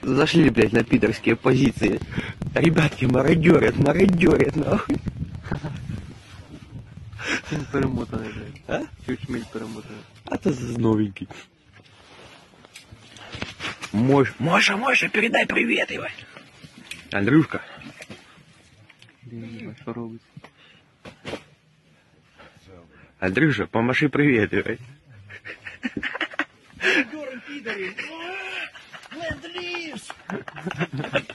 Зашли, блядь, на питерские позиции. Ребятки, мародерят, нахуй. Чим перемотаний, блядь. А? Чуть-чуть перемотаний. А то новенький. Моша, передай привет, Иван. Андрюшка. Блін, що робить? Андрюша, помаши привет, Иван. Ленд-лиз!